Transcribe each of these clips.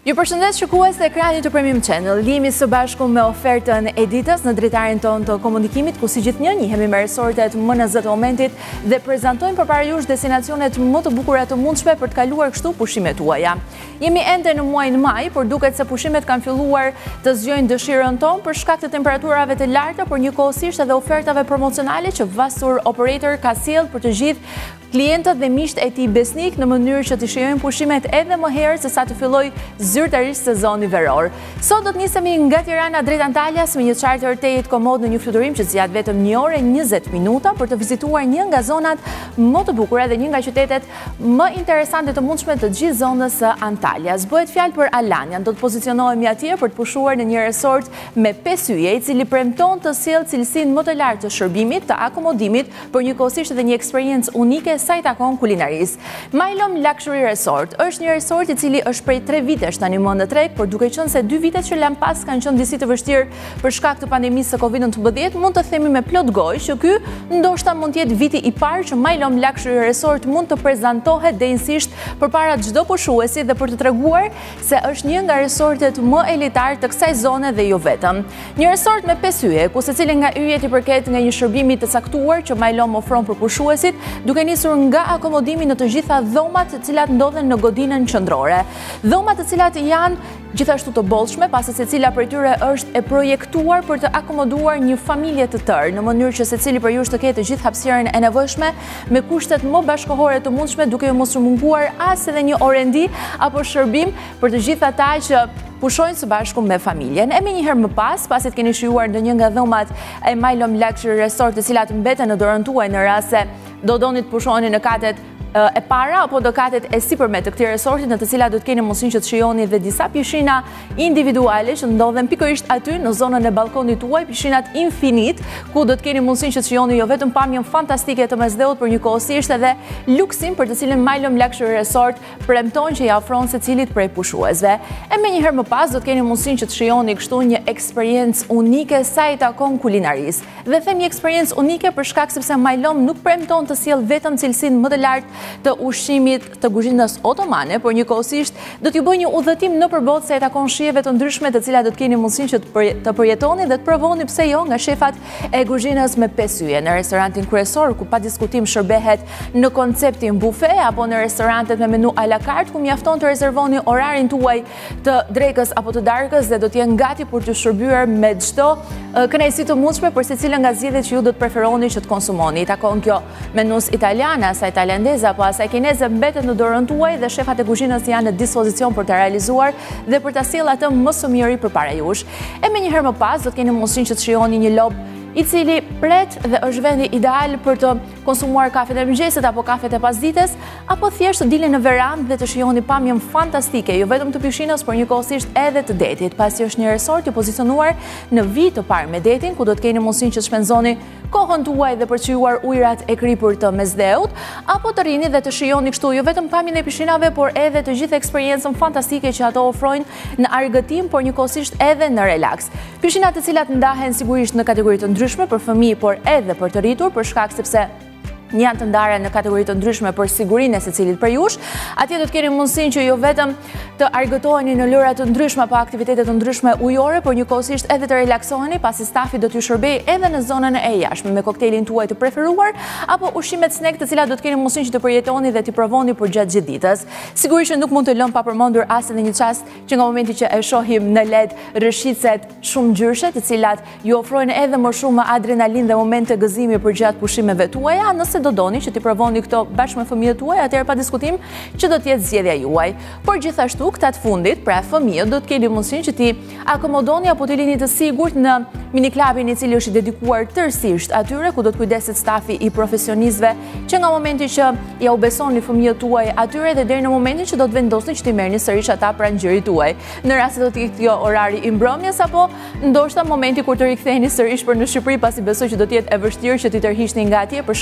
Ju përshëndes shikues të ekranit të Premium Channel. Jemi së bashku me ofertën e Dites në drejtarin tonë të komunikimit, ku si gjithnjë njihemi me resortet më në zë të momentit dhe prezantojmë përpara jush destinacionet më të bukura të mundshme për të kaluar kështu pushimet tuaja. Jemi ende në muajin maj, por duket se pushimet kanë filluar të zgjojnë dëshirën tonë për shkak të temperaturave të larta, por njëkohësisht edhe ofertave promocionale që Vasur Operator ka sjellë për të gjithë klientët dhe miqtë e tij besnik në mënyrë që të shijojnë pushimet edhe më herë se sa të fillojë zyrtarisht sezoni veror. Sot do të nisemi nga Tirana drejt Antaljas me një charter tejit komod në një fluturim që zgjat vetëm 1 orë e 20 minuta për të vizituar një nga zonat më të bukura dhe një nga qytetet më interesante të mundshme të gjithë zonës së Antaljas. Bëhet fjalë për Alanian. Do të pozicionohemi atje për të pushuar në një resort me 5 yje, i cili premton të sjellë cilësinë më të lartë të shërbimit, të akomodimit, por njëkohësisht edhe një eksperiencë unike sa i takon kulinarisë. Mylome Luxury Resort është një resort i cili është prej 3 vitesh tani më në treg, por duke qenë se 2 vitet që lan pas kanë qenë disi të vështirë për shkak të pandemisë së Covid-19, mund të themi me plot gojë që ky ndoshta mund të jetë viti i parë që Mylome Luxury Resort mund të prezantohet denjësisht përpara çdo pushuesi dhe për të treguar se është një nga resortet më elitar të kësaj zone dhe jo vetëm. Një resort me 5 yje, ku secili nga yjet i përket nga një shërbimi të caktuar që Mylome ofron për pushuesit, duke nisur nga akomodimi në të gjitha dhomat të cilat ndodhen në godinën qendrore. Dhomat të cilat janë gjithashtu të bollshme, pasi secila prej tyre është e projektuar për të akomoduar një familje të tërë, në mënyrë që secili për jush të ketë të gjithë hapësirën e nevojshme me kushtet më bashkëkohore të mundshme, duke ju mos u munguar as edhe një orendi apo shërbim për të gjithë ata që pushojnë së bashku me familjen. E me njëherë më pas, pasi të keni shijuar në një nga dhomat e Mylome Luxury Resort, të cilat mbeten në dorën tuaj në rast se do doni të pushoni në katet e para apo do katet e sipërme të këtij resorti, në të cilat do të keni mundësinë që të shijoni dhe disa pishina individuale që ndodhen pikërisht aty në zonën e balkonit tuaj, pishinat infinit, ku do të keni mundësinë që të shijoni jo vetëm pamjen fantastike të mesdheut, por njëkohësisht edhe luksin për të cilin Mylome Luxury Resort premton që ja ofron secilit prej pushuesve. E me njëherë më pas do të keni mundësinë që të shijoni kështu një eksperiencë unike sa i takon kulinarisë. Dhe them një eksperiencë unike për shkak sepse Mylome nuk premton të sjellë vetëm cilësinë më të lartë të ushqimit të kuzhinës otomane, por njëkohësisht do t'ju bëjë një udhëtim nëpër botë sa i takon shijeve të ndryshme të cilat do të keni mundësinë që të përjetoni dhe të provoni pse jo nga shefat e kuzhinës me 5 yje në restorantin kryesor, ku pa diskutim shërbehet në konceptin bufe, apo në restorantet me menu à la carte, ku mjafton të rezervoni orarin tuaj të drekës apo të darkës dhe do të jenë gati për të shërbyer me çdo kënaqësi të mundshme për secilën nga zgjedhjet që ju do të preferoni që të konsumoni. I takon kjo menus italiane, asaj tajlandeze apo asaj kineze mbetet në dorën tuaj dhe shefat e kuzhinës janë në dispozicion për të realizuar dhe për ta sjellë atë më së miri përpara jush. E me njëherë më pas do të keni mundësinë që të shijoni një lob i cili pret dhe është vendi ideal për të konsumuar kafet e mëngjesit apo kafet e pasdites, apo thjesht të dilni në verandë dhe të shijoni pamjen fantastike, jo vetëm të pishinës, por njëkohësisht edhe të detit, pasi është një resort i pozicionuar në vit të parë me detin, ku do të keni mundësinë që të shpenzoni kohën tuaj dhe për të shijuar ujërat e kripur të mesdheut, apo të rini dhe të shijoni kështu jo vetëm pamjen e pishinave, por edhe të gjithë eksperiencën fantastike që ato ofrojnë në argëtim, por njëkohësisht edhe në relaks. Pishinat të cilat ndahen sigurisht në kategori të ndryshme për fëmijë, por edhe për të rritur, për shkak sepse janë të ndara në kategori të ndryshme për sigurinë e secilit për jush. Atje do të keni mundësinë që jo vetëm të argëtoheni në lëra të ndryshme apo aktivitete të ndryshme ujore, por njëkohësisht edhe të relaksoheni, pasi stafi do t'ju shërbejë edhe në zonën e jashtme me koktelin tuaj të preferuar apo ushqimet snack të cilat do të keni mundësinë që të përjetoni dhe t'i provoni për gjatë gjithë ditës. Sigurisht që nuk mund të lëm pa përmendur as edhe një çast që nga momenti që e shohim në LED rëshicet shumë ngjyrshe, të cilat ju ofrojnë edhe më shumë adrenalin dhe momente gëzimi për gjatë pushimeve tuaja. Nëse do doni që t'i provoni këto bashkë me fëmijët tuaj, atëherë pa diskutim që do të jetë zgjedhja juaj. Por gjithashtu këta të fundit, pra fëmijët do të keni mundësinë që t'i akomodoni apo t'i lini të sigurt në miniklabin i cili është i dedikuar tërësisht atyre, ku do të kujdeset stafi i profesionistëve që nga momenti që ja u besoni fëmijët tuaj atyre dhe deri në momentin që do të vendosni që t'i merrni sërish ata pranë gjërit tuaj. Në rast se do të ikë kjo orari i mbrëmjes apo ndoshta momenti kur të riktheheni sërish për në Shqipëri, pasi besoj që do të jetë e vështirë që t'i tërhiqni nga atje për shkak të gjithë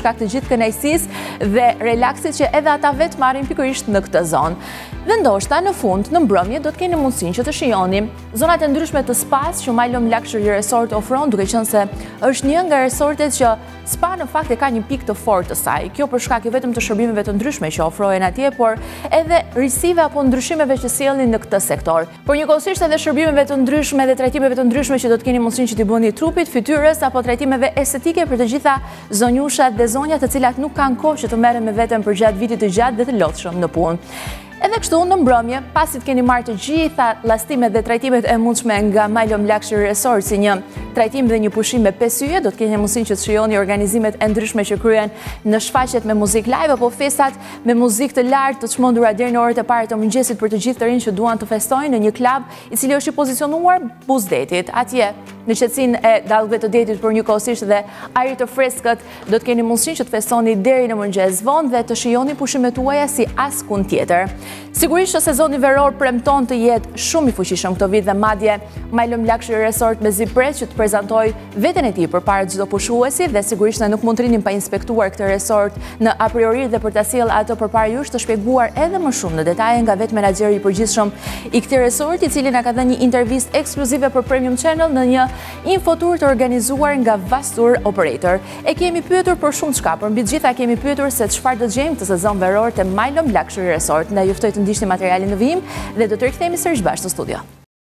të kënaqësisë dhe relaksit që edhe ata vetë marrin pikërisht në këtë zonë. Dhe ndoshta në fund, në mbrëmje, do të keni mundësinë që të shijoni zonat e ndryshme të spas që Mylome Luxury Resort ofron, duke qenë se është një nga resortet që spa në fakt e ka një pikë të fortë të saj. Kjo për shkak vetëm të shërbimeve të ndryshme që ofrohen atje, por edhe risive apo ndryshimeve që sjellin në këtë sektor. Por njëkohësisht edhe shërbimeve të ndryshme dhe trajtimeve të ndryshme që do të keni mundësinë që t'i bëni trupit, fytyrës apo trajtimeve estetike për të gjitha zonjushat dhe zonjat të cilat nuk kanë kohë që të merren me veten përgjatë vitit të gjatë dhe të lodhshëm në punë. Edhe kështu në mbrëmje, pasi të keni marrë të gjitha llastimet dhe trajtimet e mundshme nga Mylome Luxury Resort, si një trajtim dhe një pushim me 5 yje, do të keni mundësinë që të shijoni organizimet e ndryshme që kryen në shfaqjet me muzikë live apo festat me muzikë të lartë të çmendura deri në orët e para të mëngjesit për të gjithë të rinj që duan të festojnë në një klub i cili është i pozicionuar buzdetit. Atje në qetësinë e dallëve të detit për njëkohësisht dhe ajrit të freskët, do të keni mundësinë që të festoni deri në mëngjes vonë dhe të shijoni pushimet tuaja si askund tjetër. Sigurisht që sezoni veror premton të jetë shumë i fuqishëm këtë vit dhe madje Mylome Luxury Resort mezi pret që të prezantojë veten e tij përpara çdo pushuesi dhe sigurisht ne nuk mund të rinim pa inspektuar këtë resort në a priori dhe për ta sjellë ato përpara jush të shpjeguar edhe më shumë në detaje nga vetë menaxheri i përgjithshëm i këtij resorti, i cili na ka dhënë një intervistë ekskluzive për Premium Channel në një infotur të organizuar nga Vastur Operator. E kemi pyetur për shumë çka, por mbi të gjitha kemi pyetur se çfarë do të gjejmë këtë sezon veror te Mylome Luxury Resort. Ndaj juftoj të ndiqni materialin në vijim dhe do të rikthehemi sërish bashkë në studio.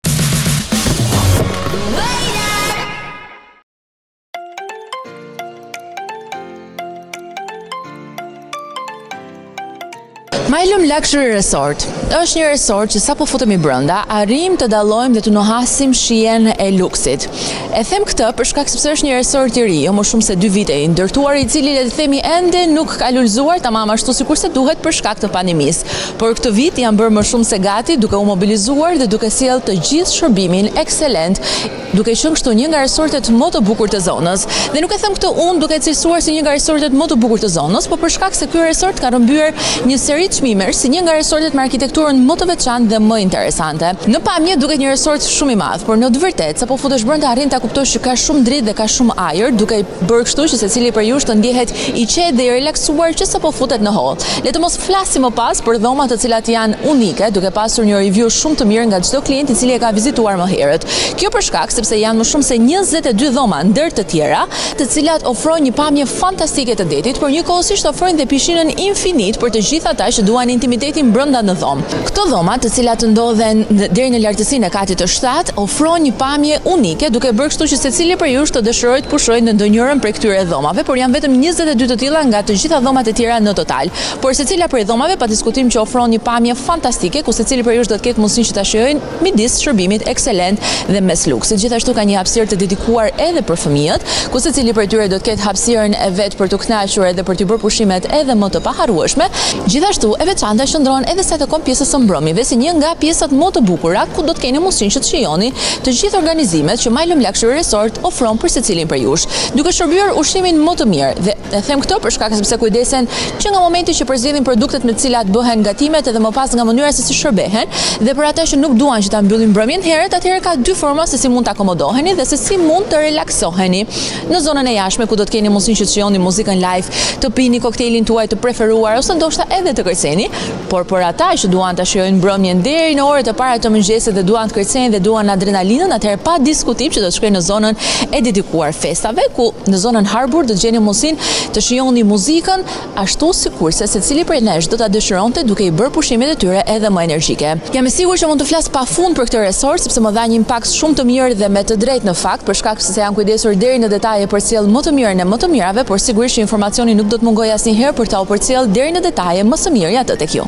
Mylome Luxury Resort është një resort që sa po futemi brenda, arrim të dallojmë dhe të nuhasim shijen e luksit. E them këtë për shkak sepse është një resort i ri, jo më shumë se 2 vite i ndërtuar, i cili le të themi ende nuk ka lulëzuar tamam ashtu sikurse duhet për shkak të pandemisë. Por këtë vit janë bërë më shumë se gati, duke u mobilizuar dhe duke sjellë të gjithë shërbimin ekselent, duke qenë kështu një nga resortet më të bukur të zonës. Dhe nuk e them këtë unë duke cilësuar si një nga resortet më të bukur të zonës, por për shkak se ky resort ka rrëmbyer një seri çmimesh si një nga resortet me arkitekturën më të veçantë dhe më interesante. Në pamje duket një resort shumë i madh, por në të vërtetë sapo futesh brenda arrin ta kuptosh që ka shumë dritë dhe ka shumë ajër, duke bërë kështu që secili prej jush të ndjehet i qetë dhe i relaksuar që sapo futet në hall. Le të mos flasim më pas për dhomat të cilat janë unike, duke pasur një review shumë të mirë nga çdo klient i cili e ka vizituar më herët. Kjo për shkak sepse janë më shumë se 22 dhoma ndër të tjera, të cilat ofrojnë një pamje fantastike të detit, por njëkohësisht ofrojnë dhe pishinën infinit për të gjithë ata që duan intimitetin brenda në dhomë. Këto dhoma, të cilat ndodhen deri në lartësinë e katit të 7, ofrojnë një pamje unike, duke bërë kështu që secili prej jush të dëshirojë të pushojë në ndonjërin prej këtyre dhomave, por janë vetëm 22 të tilla nga të gjitha dhomat e tjera në total. Por secila prej dhomave pa diskutim që ofron një pamje fantastike, ku secili prej jush do të ketë mundësinë që ta shijojnë midis shërbimit ekselent dhe mes luksit. Gjithashtu ka një hapësirë të dedikuar edhe për fëmijët, ku secili prej tyre do të ketë hapësirën e vet për të kënaqur edhe për të bërë pushimet edhe më të paharrueshme. Gjithashtu e veçanta qëndron edhe sa takon pjesës së mbrëmjeve si një nga pjesët më të bukura ku do të keni mundësinë që të shijoni të gjithë organizimet që Mylome Luxury Resort ofron për secilin prej jush, duke shërbyer ushqimin më të mirë. Dhe e them këtë për shkak sepse kujdesen që nga momenti që përzjedhin produktet me të cilat bëhen gatimet edhe më pas nga mënyra se si shërbehen, dhe për ata që nuk duan që ta mbyllin mbrëmjen herët, atëherë ka 2 forma se si mund të akomodoheni dhe se si mund të relaksoheni. Në zonën e jashtme ku do të keni mundësinë që të shijoni muzikën live, të pini koktelin tuaj të preferuar ose ndoshta edhe të kërceni, por për ata që duan ta shijojnë mbrëmjen deri në orët e para të mëngjesit dhe duan të kërcejnë dhe duan adrenalinën, atëherë pa diskutim që do të shkojnë në zonën e dedikuar festave, ku në zonën Harbor do të gjeni mundësinë të shijoni muzikën ashtu sikurse secili prej nesh do ta dëshironte duke i bërë pushimet e tyre edhe më energjike. Jam e sigurt që mund të flas pafund për këtë resort sepse më dha një impakt shumë të mirë dhe me të drejtë në fakt, për shkak se janë kujdesur deri në detaje për të sjellë më të mirën e më të mirave, por sigurisht që informacioni nuk do të mungojë asnjëherë për ta u përcjellë deri në detaje më së miri atë tek ju.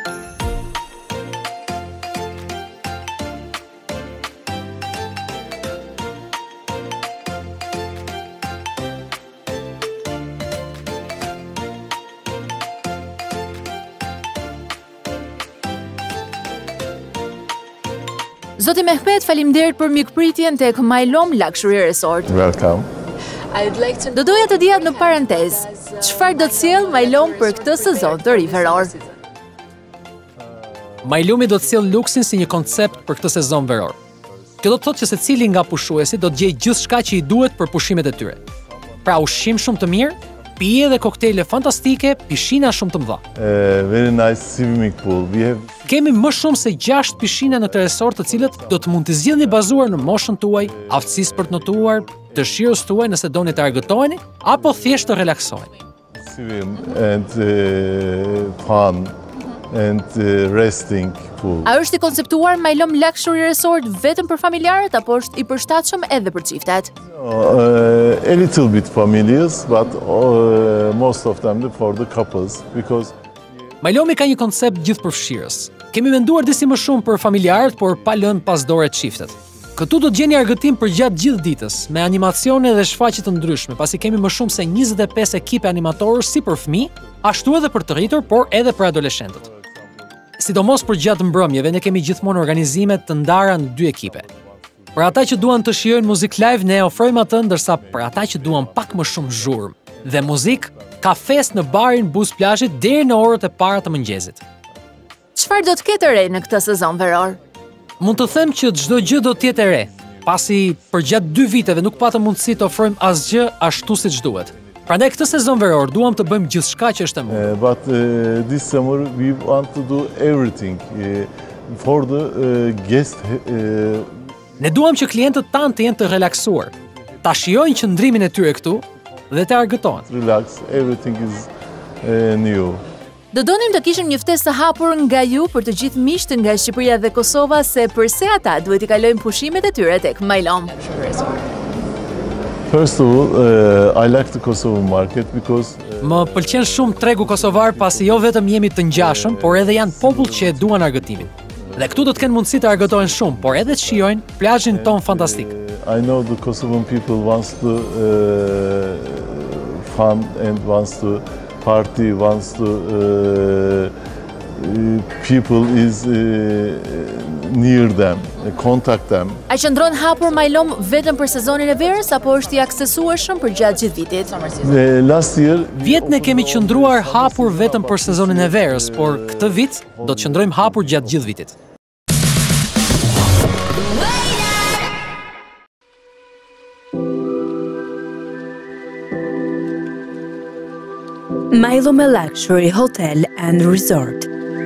Zoti Mehmet, faleminderit për mikpritjen tek Mylome Luxury Resort. Welcome. Do doja të dija në parantezë, çfarë do të sjell Mylome për këtë sezon të ri veror? Mylome do të sjell luksin si një koncept për këtë sezon veror. Kjo do të thotë që secili nga pushuesit do të gjejë gjithçka që i duhet për pushimet e tyre. Pra ushqim shumë të mirë, pije dhe koktejle fantastike, pishina shumë të mëdha. Very nice swimming pool. Kemi më shumë se 6 pishina në këtë resort, të cilët do të mund të zgjidhni bazuar në moshën tuaj, aftësisë për të notuar, dëshirës tuaj nëse doni të argëtoheni apo thjesht të relaksoheni. Swim and fun and resting pool. A është i konceptuar Mylome Luxury Resort vetëm për familjarët apo është i përshtatshëm edhe për çiftet? A little bit familiars, but most of them for the couples because Mylome ka një koncept gjithëpërfshirës. Kemi menduar disi më shumë për familjarët, por pa lënë pas dore çiftet. Këtu do të gjeni argëtim për gjatë gjithë ditës, me animacione dhe shfaqje të ndryshme, pasi kemi më shumë se 25 ekipe animatorësh si për fëmijë, ashtu edhe për të rritur, por edhe për adoleshentët. Sidomos për gjatë mbrëmjeve, ne kemi gjithmonë organizime të ndara në 2 ekipe. Për ata që duan të shijojnë muzikë live, ne ofrojmë atë, ndërsa për ata që duan pak më shumë zhurmë dhe muzikë, ka fest në barin Buz Plazhit deri në orët e para të mëngjesit. Çfarë do të ketë re në këtë sezon veror? Mund të them që çdo gjë do të jetë e re, pasi për gjatë 2 viteve nuk patëm mundësi të ofrojmë asgjë ashtu siç duhet. Prandaj këtë sezon veror duam të bëjmë gjithçka që është e mundur. But this summer we want to do everything for the guest. Ne duam që klientët tanë të jenë të relaksuar, ta shijojnë qëndrimin e tyre këtu dhe të argëtohen. Relax, everything is new. Do donim të kishim një ftesë të hapur nga ju për të gjithë miqtë nga Shqipëria dhe Kosova se përse ata duhet i kalojnë pushimet e tyre tek Mylome. First of all, I like the Kosovo market because Më pëlqen shumë tregu kosovar pasi jo vetëm jemi të ngjashëm, por edhe janë popull që e duan argëtimin. Dhe këtu do të kenë mundësi të argëtohen shumë, por edhe të shijojnë plazhin ton fantastik. I know the Kosovan people wants to fun and wants to party, wants to people is near them, contact them. A qëndron hapur Mylome vetëm për sezonin e verës apo është i aksesueshëm për gjatë gjithë vitit? Last year Vjet ne kemi qëndruar hapur vetëm për sezonin e verës, por këtë vit do të qëndrojmë hapur gjatë gjithë vitit. Mylome Luxury Hotel and Resort.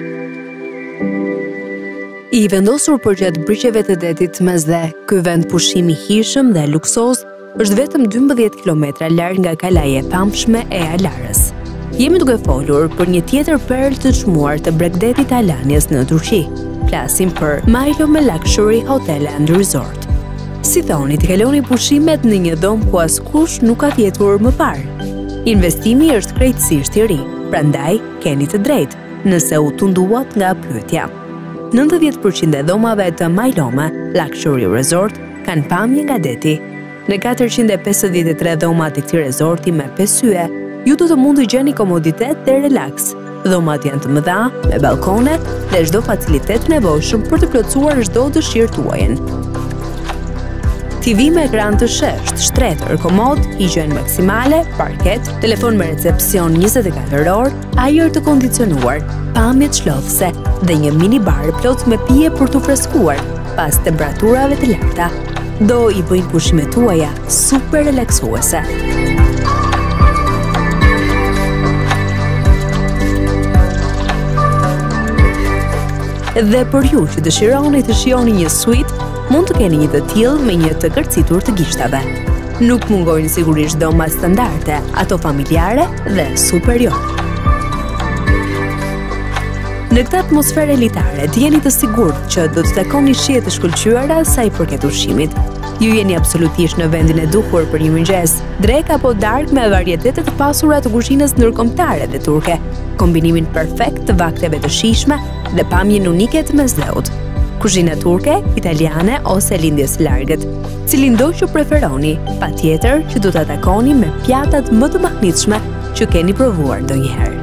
I vendosur për gjatë briqeve të detit mes dhe, ky vend pushimi hishëm dhe luksoz është vetëm 12 km larg nga kalaja e pamshme e Alarës. Jemi duke folur për një tjetër perl të çmuar të bregdetit Alanias në Turqi. Flasim për Mylome Luxury Hotel and Resort. Si thoni, të kaloni pushimet në një dom ku askush nuk ka jetuar më parë. Investimi është krejtësisht i ri, prandaj keni të drejtë nëse u tunduat nga pyetja. 90% e dhomave të Mylome Luxury Resort kanë pamje nga deti. Në 453 dhoma të këtij resorti me 5 yje, ju do të mund të gjeni komoditet dhe relaks. Dhomat janë të mëdha, me balkone dhe çdo facilitet nevojshëm për të plotësuar çdo dëshirë tuajën. TV me ekran të shesht, shtretër, komod, higjiene maksimale, parket, telefon me recepcion 24 orë, ajër të kondicionuar, pamje çlodhëse dhe një mini bar plot me pije për t'u freskuar pas temperaturave të larta. Do i bëjnë pushimet tuaja super relaksuese. Dhe për ju që dëshironi të shijoni një suite, mund të keni një të tillë me një të kërcitur të gishtave. Nuk mungojnë sigurisht dhoma standarde, ato familjare dhe superior. Në këtë atmosferë elitare, të jeni të sigurt që do të takoni shije të shkëlqyera sa i përket ushqimit. Ju jeni absolutisht në vendin e duhur për një mëngjes, drek apo darkë me varietete të pasura të kuzhinës ndërkombëtare dhe turke, kombinimin perfekt të vakteve të shijshme dhe pamjen unike të mesdheut. Kuzhina turke, italiane ose lindjes largët. Cilin do që preferoni, patjetër që do të takoni me pjatat më të mahnitshme që keni provuar ndonjëherë.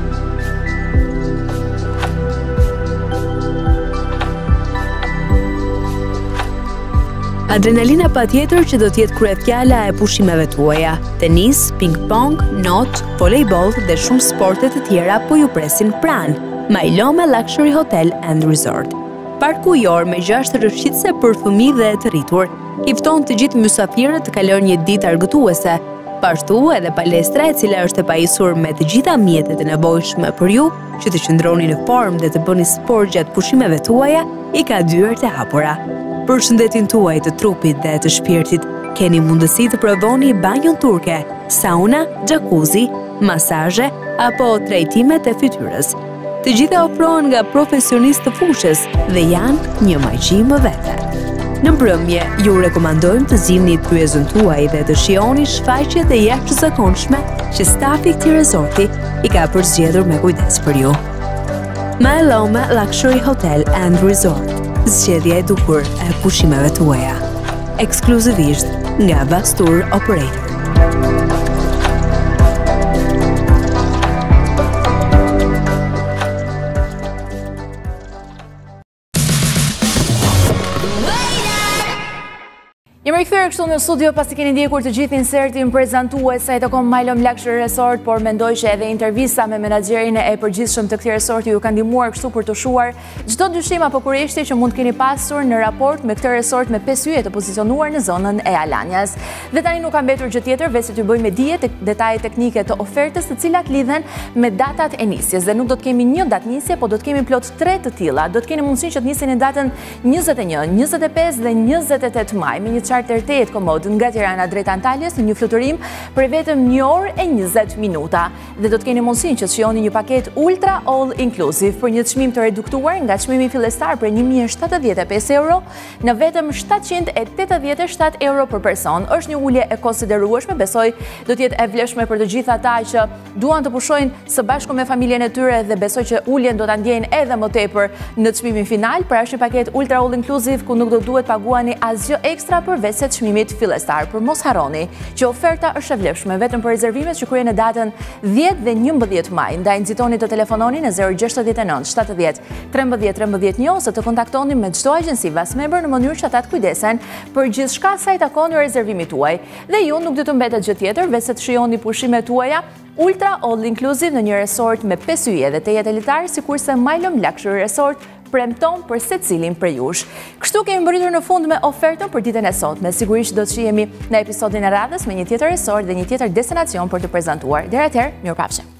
Adrenalina patjetër që do t'jetë kryefjala e pushimeve tuaja. Tenis, ping-pong, not, volejboll dhe shumë sporte të tjera po ju presin pranë. Mylome Luxury Hotel and Resort. Parku jor me 6 rrëshqitëse për fëmijë dhe të rritur, i fton të gjithë mysafirët të kalojnë një ditë argëtuese. Pashtu edhe palestra e cila është e pajisur me të gjitha mjetet e nevojshme për ju që të qëndroni në formë dhe të bëni sport gjatë pushimeve tuaja, i ka dyert e hapura. Për shëndetin tuaj të trupit dhe të shpirtit, keni mundësi të provoni banjon turke, sauna, jacuzzi, masazhe apo trajtimet e fytyrës. Të gjitha ofrohen nga profesionistë të fushës dhe janë një maqi më vete. Në mbrëmje, ju rekomandojmë të zgjidhni kryezën tuaj dhe të shihoni shfaqjet e jashtëzakonshme që stafi i këtij resorti i ka përzgjedhur me kujdes për ju. Mylome Luxury Hotel and Resort, zgjedhja e duhur e pushimeve tuaja, ekskluzivisht nga Vastur Operator. Jemi rikthyer këtu në studio pasi keni ndjekur të gjithë insertin prezantues sa i takon Mylome Luxury Resort, por mendoj që edhe intervista me menaxherin e përgjithshëm të këtij resorti ju ka ndihmuar kështu për të shuar çdo dyshim apo kurreshti që mund keni pasur në raport me këtë resort me 5 yje të pozicionuar në zonën e Alanjas. Dhe tani nuk ka mbetur gjë tjetër veçse të bëjmë dije detaje teknike të ofertës, të cilat lidhen me datat e nisjes. Dhe nuk do të kemi një datë nisje, po do të kemi plot 3 të tilla. Do të keni mundësinë që të niseni datën 21, 25 dhe 28 maj me një charter komod nga Tirana drejt Antaljes në një fluturim për vetëm 1 orë e 20 minuta. Dhe do të keni mundësinë që të shihoni një paketë ultra all inclusive për një çmim të reduktuar nga çmimi fillestar për 1075 euro në vetëm 787 euro për person. Është një ulje e konsiderueshme, besoj do të jetë e vlefshme për të gjithë ata që duan të pushojnë së bashku me familjen e tyre dhe besoj që uljen do ta ndjejnë edhe më tepër në çmimin final. Pra është një paketë ultra all inclusive ku nuk do duhet paguani asgjë ekstra përveç se çmimit fillestar. Por mos harroni që oferta është e vlefshme vetëm për rezervimet që kryhen në datën 10 dhe 11 maj. Ndaj nxitoni të telefononi në 069 70 13 13 1 ose të kontaktoni me çdo agjenci Vasmember në mënyrë që ata të kujdesen për gjithçka sa i takon rezervimit tuaj. Dhe ju nuk do të mbetet gjë tjetër veç se të shihoni pushimet tuaja ultra all inclusive në një resort me 5 yje dhe tejet elitar, sikurse Mylome Luxury Resort premton për secilin prej jush. Kështu kemi mbërritur në fund me ofertën për ditën e sotme. Sigurisht do të shihemi në episodin e radhës me një tjetër resort dhe një tjetër destinacion për të prezantuar. Deri atëherë, mirupafshim.